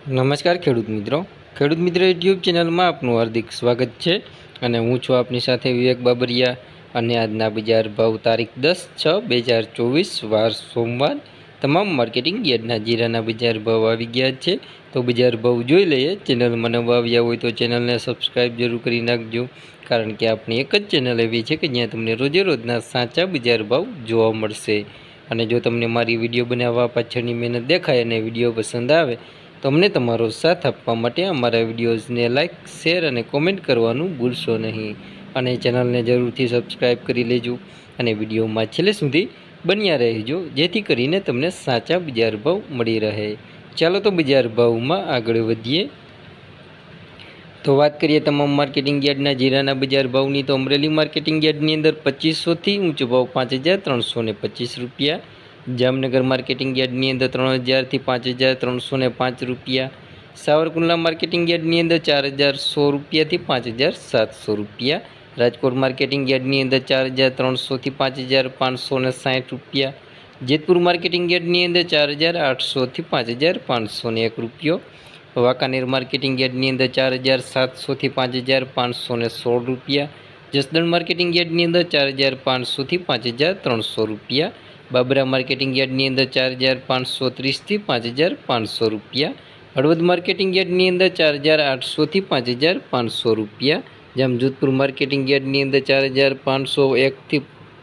નમસ્કાર ખેડૂત મિત્રો યુટ્યુબ ચેનલમાં આપનું હાર્દિક સ્વાગત છે અને હું છું આપની સાથે વિવેક બાબરિયા અને આજના બજાર ભાવ તારીખ 10/6/2024 વાર સોમવાર તમામ માર્કેટિંગ યાર્ડના જીરાના બજાર ભાવ આવી ગયા છે। તો બજાર ભાવ જોઈ લઈએ। ચેનલમાં નવા આવ્યા હોય તો ચેનલને સબસ્ક્રાઈબ જરૂર કરી નાખજો, કારણ કે આપણી એક જ ચેનલ એવી છે કે જ્યાં તમને રોજે રોજના સાચા બજાર ભાવ જોવા મળશે। અને જો તમને મારી વિડીયો બનાવવા પાછળની મહેનત દેખાય અને વિડીયો પસંદ આવે તો અમને તમારો સાથ આપવા માટે અમારા વિડીયોઝને લાઇક, શેર અને કોમેન્ટ કરવાનું ભૂલશો નહીં। અને ચેનલને જરૂરથી સબસ્ક્રાઈબ કરી લેજો અને વિડીયોમાં છેલ્લે સુધી બન્યા રહેજો, જેથી કરીને તમને સાચા બજાર ભાવ મળી રહે। ચાલો તો બજાર ભાવમાં આગળ વધીએ। તો વાત કરીએ તમામ માર્કેટિંગ યાર્ડના જીરાના બજાર ભાવની, તો અમરેલી માર્કેટિંગ યાર્ડની અંદર 2500થી ઊંચો ભાવ 5325 રૂપિયા। જામનગર માર્કેટિંગ યાર્ડની અંદર 3000થી 5305 રૂપિયા। સાવરકુંડલા માર્કેટિંગ યાર્ડની અંદર 4100 રૂપિયાથી 5700 રૂપિયા। રાજકોટ માર્કેટિંગ યાર્ડની અંદર 4300થી 5560 રૂપિયા। જેતપુર માર્કેટિંગ યાર્ડની અંદર 4800થી 5501 રૂપિયો। વાંકાનેર માર્કેટિંગ યાર્ડની અંદર 4700થી 5516 રૂપિયા। જસદણ માર્કેટિંગ યાર્ડની અંદર 4500થી 5300 રૂપિયા। બાબરા માર્કેટિંગ યાર્ડની અંદર 4530થી 5500 રૂપિયા। હળવદ માર્કેટિંગ યાર્ડની અંદર 4800થી 5500 રૂપિયા। જામજોધપુર માર્કેટિંગ યાર્ડની અંદર 4501થી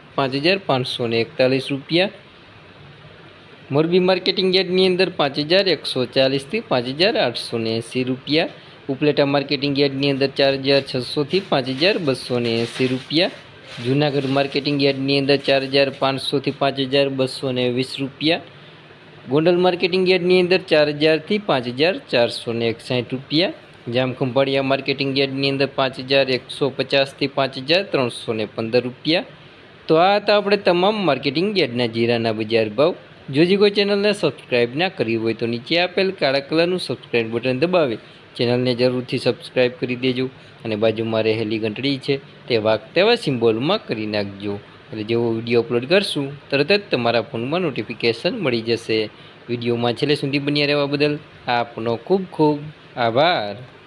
5541 રૂપિયા। મોરબી માર્કેટિંગ યાર્ડની અંદર 5140થી 5880 રૂપિયા। ઉપલેટા માર્કેટિંગ યાર્ડની અંદર 4600થી 5280 રૂપિયા। જૂનાગઢ માર્કેટિંગ યાર્ડની અંદર 4500થી 5220 રૂપિયા। ગોંડલ માર્કેટિંગ યાર્ડની અંદર 4000થી 5461 રૂપિયા। જામખંભાળિયા માર્કેટિંગ યાર્ડની અંદર 5150થી 5315 રૂપિયા। તો આ હતા આપણે તમામ માર્કેટિંગ યાર્ડના જીરાના બજાર ભાવ। જો કોઈ ચેનલને સબસ્ક્રાઈબ ના કરી હોય તો નીચે આપેલ કાળા કલરનું સબસ્ક્રાઈબ બટન દબાવી ચેનલને જરૂરથી સબસ્ક્રાઈબ કરી દેજો અને બાજુમાં રહેલી ઘંટડી છે તે વાગતા સિમ્બોલમાં કરી નાખજો, એટલે જેવો વિડીયો અપલોડ કરશું તરત જ તમારા ફોનમાં નોટિફિકેશન મળી જશે। વિડીયોમાં છેલ્લે સુધી બન્યા રહેવા બદલ આપનો ખૂબ ખૂબ આભાર।